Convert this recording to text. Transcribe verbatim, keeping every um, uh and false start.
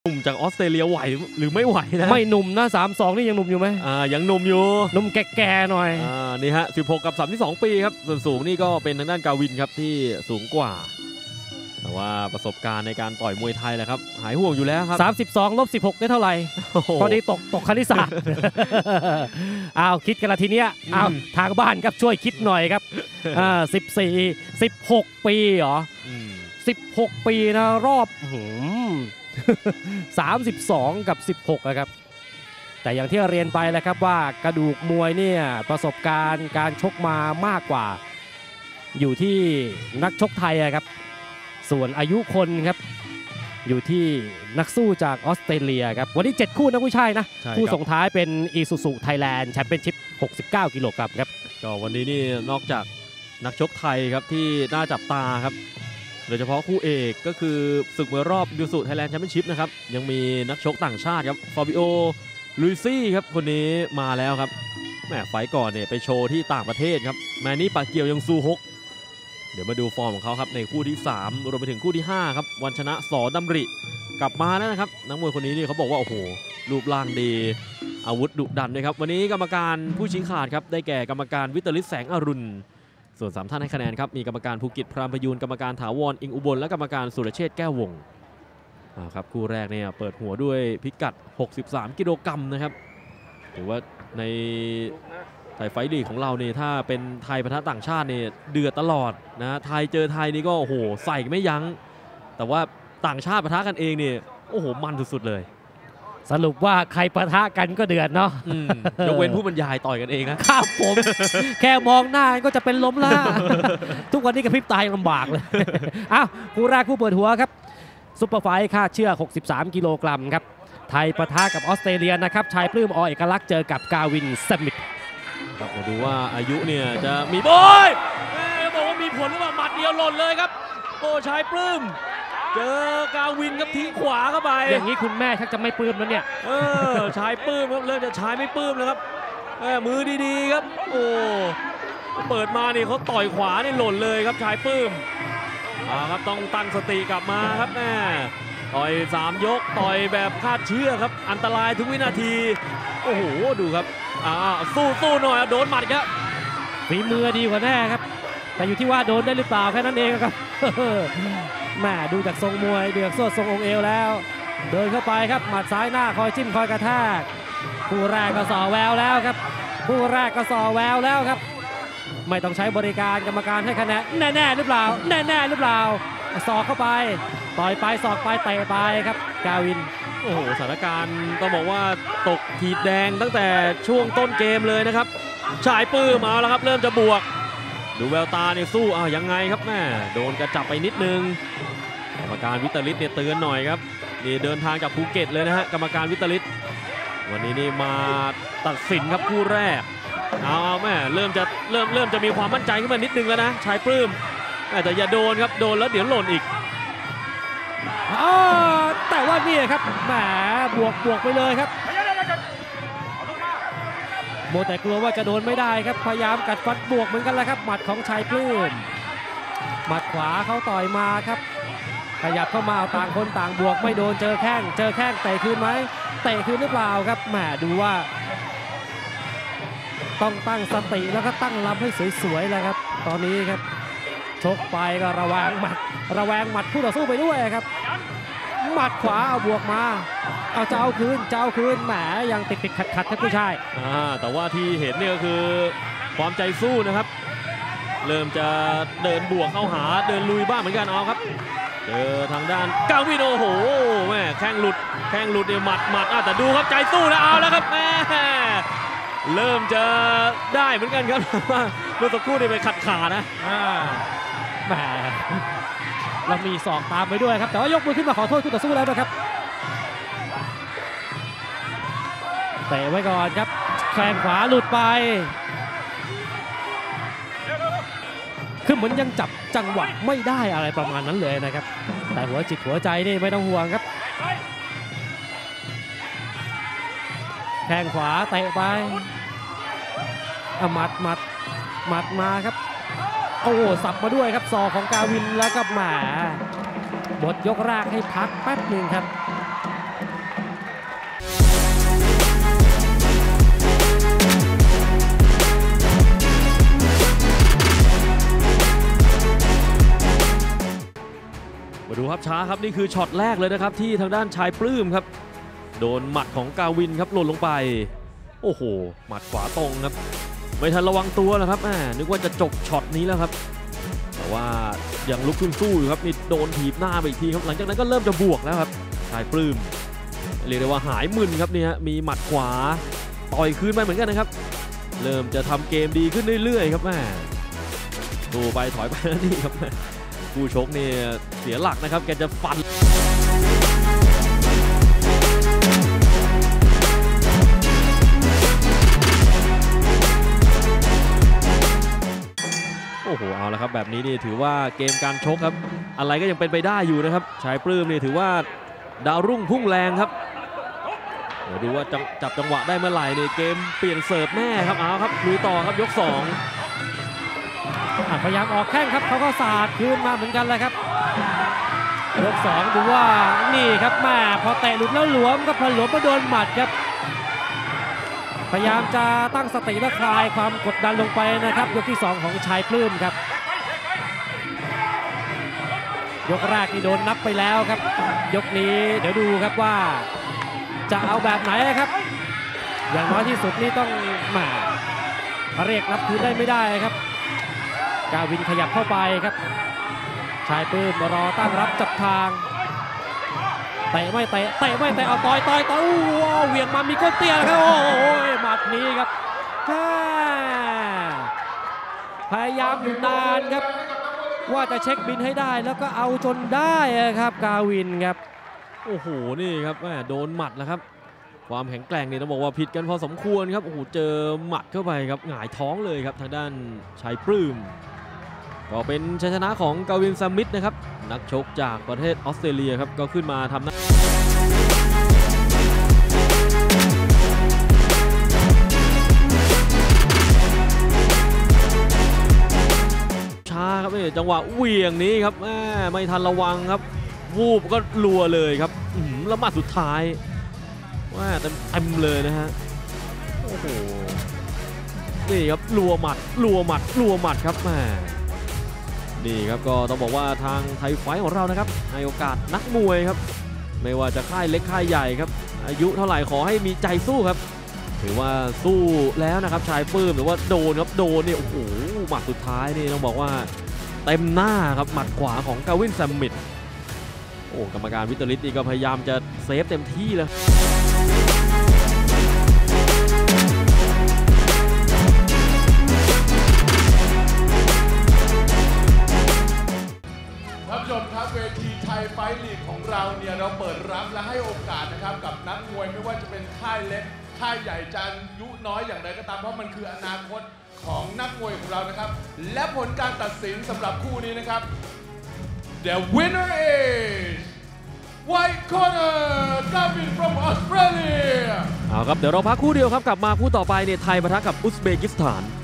หนุ่มจากออสเตรเลียไหวหรือไม่ไหวนะไม่หนุ่มนะสามสองนี่ยังหนุ่มอยู่ไหมอ่ายังหนุ่มอยู่หนุ่มแก่ๆหน่อยอ่านี่ฮะสิบหกกับสามสิบสองปีครับส่วนสูงนี่ก็เป็นทางด้านกาวินครับที่สูงกว่าแต่ว่าประสบการณ์ในการต่อยมวยไทยแหละครับหายห่วงอยู่แล้วครับสามสิบสองลบสิบหกได้เท่าไหร่พอดีตกตกคณิตศาสตร์อ้าวคิดกันละทีเนี้ยอ้าวทางบ้านครับช่วยคิดหน่อยครับอ่าสิบสี่ สิบหกปีเหรอสิบหกปีนะรอบสามสิบสองกับสิบหกนะครับแต่อย่างที่เรียนไปแล้วครับว่ากระดูกมวยเนี่ยประสบการณ์การชกมามากกว่าอยู่ที่นักชกไทยครับส่วนอายุคนครับอยู่ที่นักสู้จากออสเตรเลียครับวันนี้เจ็ดคู่นะผู้ชายนะคู่ส่งท้ายเป็น Isuzu Thailand Championship หกสิบเก้ากิโลกรัมครับก็วันนี้นี่นอกจากนักชกไทยครับที่น่าจับตาครับโดยเฉพาะคู่เอกก็คือศึกมวยรอบ Isuzu Thailand Championship นะครับยังมีนักชกต่างชาติครับฟาบิโอลุยซี่ครับคนนี้มาแล้วครับแหมไฟก่อนเนี่ยไปโชว์ที่ต่างประเทศครับแมนนี่ปากเกียวยังซูฮกเดี๋ยวมาดูฟอร์มของเขาครับในคู่ที่สามรวมไปถึงคู่ที่ห้าครับวันชนะสอดำริกลับมาแล้วนะครับนักมวยคนนี้นี่เขาบอกว่าโอ้โหรูปร่างดีอาวุธดุดันด้วยครับวันนี้กรรมการผู้ชี้ขาดครับได้แก่กรรมการวิตริศแสงอรุณส่วนสามท่านให้คะแนนครับมีกรรมการภูกิจพรามพยูนกรรมการถาวรอิงอุบลและกรรมการสุรเชษฐ์แก้ววงศ์ครับคู่แรกเนี่ยเปิดหัวด้วยพิกัดหกสิบสามกิโลกรัมนะครับถือว่าในไทยไฟท์ลีกของเราเนี่ยถ้าเป็นไทยปะทะต่างชาติเนี่ยเดือดตลอดนะไทยเจอไทยนี่ก็โอ้โหใส่ไม่ยั้งแต่ว่าต่างชาติปะทะกันเองเนี่ยโอ้โหมันสุดๆเลยสรุปว่าใครปะทะกันก็เดือดเนาะยกเว้นผู้บรรยายต่อยกันเองนะครับผมแค่มองหน้าก็จะเป็นล้มล่าทุกวันนี้กระพริบตาลำบากเลยอ้าวคู่แรกคู่เปิดหัวครับซุปเปอร์ไฟท์ค่าเชือกหกสิบสามกิโลกรัมครับไทยปะทะกับออสเตรเลียนะครับชายปลื้มอเอกลักษณ์เจอกับกาวินสมิธครับมาดูว่าอายุเนี่ยจะมีโอ้ยบอกว่ามีผลหรือเปล่าหมัดเดียวหล่นเลยครับโอ้ชายปลื้มเจอกาวินครับทิ้งขวาเข้าไปอย่างนี้คุณแม่ชักจะไม่ปลื้มแล้วเนี่ยเออชายปลื้มครับเริ่มจะชายไม่ปลื้มแล้วครับมือดีๆครับโอ้เปิดมานี่เขาต่อยขวานี่หล่นเลยครับชายปลื้มอ่าครับต้องตั้งสติกลับมาครับแม่ต่อยสามยกต่อยแบบคาดเชือกครับอันตรายทุกวินาทีโอ้โหดูครับอ่าสู้สู้หน่อยโดนหมัดครับฝีมือดีกว่าแน่ครับแต่อยู่ที่ว่าโดนได้หรือเปล่าแค่นั้นเองครับแม่ดูจากทรงมวยเดือดสวดทรงองค์เอวแล้วเดินเข้าไปครับหมัดซ้ายหน้าคอยจิ้มคอยกระแทกคู่แรกก็ส่อแววแล้วครับคู่แรกก็ส่อแววแล้วครับไม่ต้องใช้บริการกรรมการให้คะแนนแน่ๆหรือเปล่าแน่ๆหรือเปล่าศอกเข้าไปต่อยไปศอกไปเตะไปครับกาวินโอ้โหสถานการณ์ต้องบอกว่าตกขีดแดงตั้งแต่ช่วงต้นเกมเลยนะครับชายปื้มมาแล้วครับเริ่มจะบวกดูแววตาเนี่ยสู้อ่ะยังไงครับแม่โดนกระจับไปนิดนึงกรรมการวิตริศเนี่ยเตือนหน่อยครับนี่เดินทางจากภูเก็ตเลยนะฮะกรรมการวิตริศวันนี้นี่มาตัดสินครับคู่แรกเอาเอาแม่เริ่มจะเริ่มเริ่มจะมีความมั่นใจขึ้นมานิดนึงแล้วนะชายปลื้มแต่อย่าโดนครับโดนแล้วเดี๋ยวหล่นอีกแต่ว่านี่ครับแหมบวกบวกไปเลยครับโมแต่กลัวว่าจะโดนไม่ได้ครับพยายามกัดฟันบวกเหมือนกันแล้วครับหมัดของชายปลื้มหมัดขวาเขาต่อยมาครับขยับเข้ามาต่างคนต่างบวกไม่โดนเจอแข้งเจอแข้งเตะคืนไหมเตะคืนหรือเปล่าครับแหมดูว่าต้องตั้งสติแล้วก็ตั้งลำให้สวยๆแล้วครับตอนนี้ครับชกไปก็ระแวงหมัดระแวงหมัดคู่ต่อสู้ไปด้วยครับหมัดขวาเอาบวกมาเอาจะเอาคืนจะเอาคืนแหมยังติดติดขัดขัดครับผู้ชายอ่าแต่ว่าที่เห็นเนี่ยก็คือความใจสู้นะครับเริ่มจะเดินบวกเข้าหาเดินลุยบ้างเหมือนกันเอาครับเจอทางด้านกาวินโอ้โหแม่แข้งหลุดแข้งหลุดเนี่ยหมัดหมัดอ่ะแต่ดูครับใจสู้แล้วเอาแล้วครับแม่เริ่มจะได้เหมือนกันครับเมื่อสักครู่นี่ไปขัดขานะแหมเรามีศอกตามไปด้วยครับแต่ว่ายกมือขึ้นมาขอโทษคู่ต่อสู้แล้วนะครับเตะไว้ก่อนครับแข้งขวาหลุดไปคือเหมือนยังจับจังหวะไม่ได้อะไรประมาณนั้นเลยนะครับแต่หัวจิตหัวใจนี่ไม่ต้องห่วงครับแข้งขวาเตะไปหมัดหมัดหมัดมาครับโอ้สับมาด้วยครับศอกของกาวินแล้วก็หมาบทยกแรกให้พักแป๊บหนึ่งครับช้าครับนี่คือช็อตแรกเลยนะครับที่ทางด้านชายปลื้มครับโดนหมัดของกาวินครับหล่นลงไปโอ้โหหมัดขวาตรงครับไม่ทันระวังตัวนะครับแหมนึกว่าจะจบช็อตนี้แล้วครับแต่ว่ายังลุกขึ้นสู้อยู่ครับนี่โดนถีบหน้าไปอีกทีครับหลังจากนั้นก็เริ่มจะบวกแล้วครับชายปลื้มเรียกได้ว่าหายมึนครับเนี่ยมีหมัดขวาต่อยคืนไปเหมือนกันนะครับเริ่มจะทำเกมดีขึ้นเรื่อยๆครับแม่ดูไปถอยไปแล้วนี่ครับผู้ชกเนี่ยเสียหลักนะครับแกจะฟันโอ้โหเอาละครับแบบนี้นี่ถือว่าเกมการชกครับอะไรก็ยังเป็นไปได้อยู่นะครับชายปลื้มนี่ถือว่าดาวรุ่งพุ่งแรงครับเดี๋ยวดูว่าจับจังหวะได้เมื่อไหร่นี่เกมเปลี่ยนเสิร์ฟแน่ครับเอาครับลุยต่อครับยกสองพยายามออกแข้งครับเขาก็สาดคืนมาเหมือนกันเลยครับยกสองดูว่านี่ครับแม่พอเตะหลุดแล้วหลวมก็พอหลวมมาโดนหมัดครับพยายามจะตั้งสติและคลายความกดดันลงไปนะครับยกที่สองของชายปลื้มครับยกแรกนี่โดนนับไปแล้วครับยกนี้เดี๋ยวดูครับว่าจะเอาแบบไหนครับอย่างน้อยที่สุดนี่ต้องมาเรียกนับคืนได้ไม่ได้ครับกาวินขยับเข้าไปครับชายปลื้มรอตั้งรับจับทางเตะไม่เตะเตะไม่เตะเอาต่อยต่อยต่อยอู้เหวี่ยงมามีก้นเตี้ยครับโอ้ยหมัดนี้ครับพยายามอยู่นานครับว่าจะเช็คบินให้ได้แล้วก็เอาจนได้ครับกาวินครับโอ้โหนี่ครับแม่โดนหมัดแล้วครับความแข็งแกร่งเนี่ยต้องบอกว่าผิดกันพอสมควรครับโอ้โหเจอหมัดเข้าไปครับหงายท้องเลยครับทางด้านชายปลื้มก็เป็นชัยชนะของกาวินสมิธนะครับนักชกจากประเทศออสเตรเลียครับก็ขึ้นมาทำหน้าช้าครับนี่จังหวะเหวี่ยงนี้ครับไม่ทันระวังครับวูบก็รัวเลยครับแล้วหมัดสุดท้ายว่าเต็มเต็มเลยนะฮะโอ้โหนี่ครับรัวหมัดรัวหมัดรัวหมัดครับแม่นี่ครับก็ต้องบอกว่าทางไทยไฟท์ของเรานะครับให้โอกาสนักมวยครับไม่ว่าจะค่ายเล็กค่ายใหญ่ครับอายุเท่าไหร่ขอให้มีใจสู้ครับถือว่าสู้แล้วนะครับชายปลื้มหรือว่าโดนครับโดนเนี่ยโอ้โหหมัดสุดท้ายนี่ต้องบอกว่าเต็มหน้าครับหมัดขวาของกาวินสมิธโอ้กรรมการวิตริตนี่ก็พยายามจะเซฟเต็มที่เลยท่านผู้ชมครับเวทีไทยไฟท์ลีกของเราเนี่ยเราเปิดรับและให้โอกาสนะครับกับนักมวยไม่ว่าจะเป็นค่ายเล็กค่ายใหญ่จะอายุน้อยอย่างไรก็ตามเพราะมันคืออนาคตของนักมวยของเรานะครับและผลการตัดสินสำหรับคู่นี้นะครับ The winner is White Corner Gavin from Australia เอาครับเดี๋ยวเราพักคู่เดียวครับกลับมาคู่ต่อไปเนี่ยไทยปะทะกับอุซเบกิสถาน